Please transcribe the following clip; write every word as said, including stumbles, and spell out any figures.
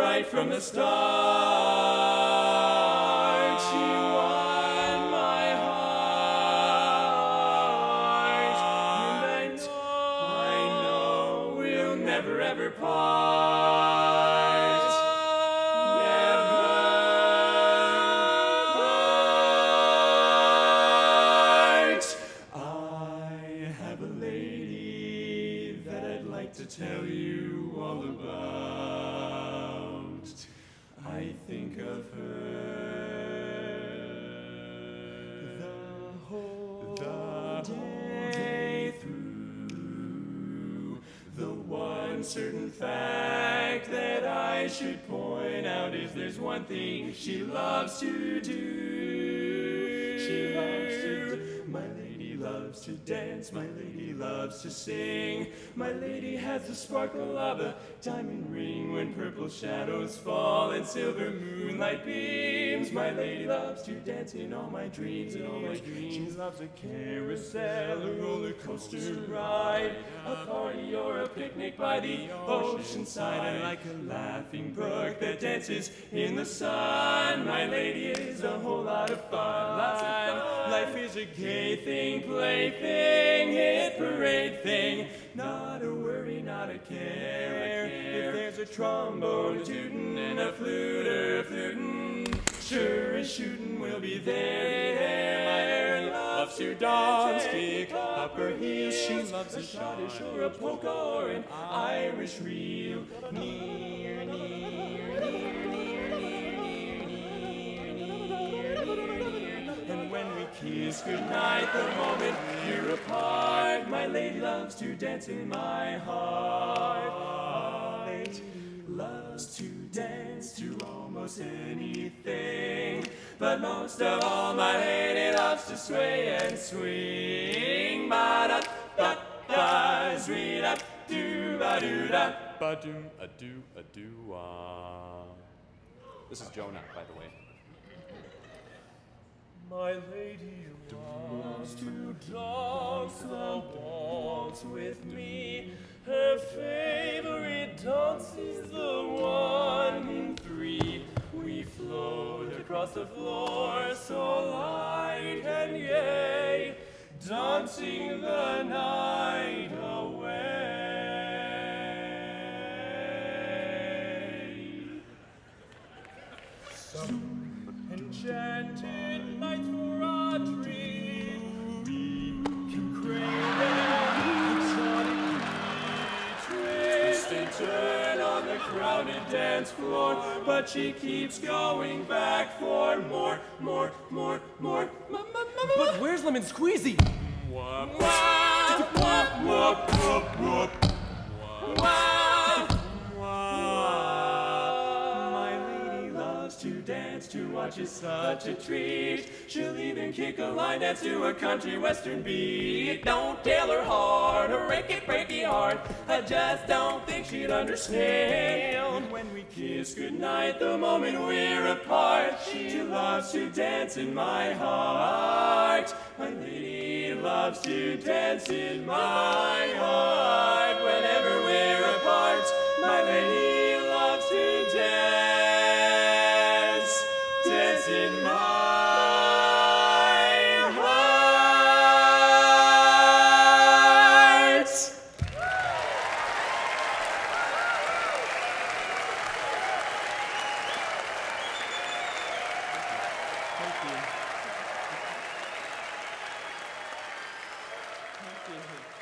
right from the start. She won my heart, and I know, I know we'll never ever part. Never part. I have a lady that I'd like to tell you all about. I think of her the whole, the day through. The one certain fact that I should point out is there's one thing she loves to do. She loves to do. My lady loves to dance, my lady loves to sing. My lady has the sparkle of a diamond ring when purple shadows fall and silver moonlight beams. My lady loves to dance in all my dreams, in all my dreams. She loves a carousel, a roller coaster ride, a party or a picnic by the ocean side. I like a laughing brook that dances in the sun. My lady is a whole lot of fun. Lots of fun. Life is a gay thing, plaything, hit parade thing. Not a worry, not a care. If there's a trombone a tootin' and a flute a flutin', sure as shootin' we'll be there. My hair loves to dance, kick up her heels. She loves a Scottish or a polka or an Irish reel. Near, near, near, near, near, near, near, near. And when we kiss goodnight, the moment you're apart, my lady loves to dance in my heart. My lady loves to dance to almost anything, but most of all, my lady loves to sway and swing. Ba da da da, sweet up, do ba do da, ba do a do a do ah. This is Jonah, by the way. My lady loves to dance the waltz with me. Her favorite dance is the one in three. We float across the floor so light and gay, dancing the night away. Some enchanted nights for our dream, we can crave twist and turn on the crowded dance floor, but she keeps going back for more, more, more, more. But where's Lemon Squeezy? Wah, wah, wah, wah, wah, wah. Wah, wah. My lady loves to dance, to watch is such a treat. She'll even kick a line dance to a country western beat. Don't tell her hard, her breaky, breaky heart. I just don't think she'd understand. When we kiss goodnight, the moment we're apart, she loves to dance in my heart. My lady loves to dance in my heart. Whenever we're apart, my lady loves to dance, dance in my heart. Thank you. Thank you.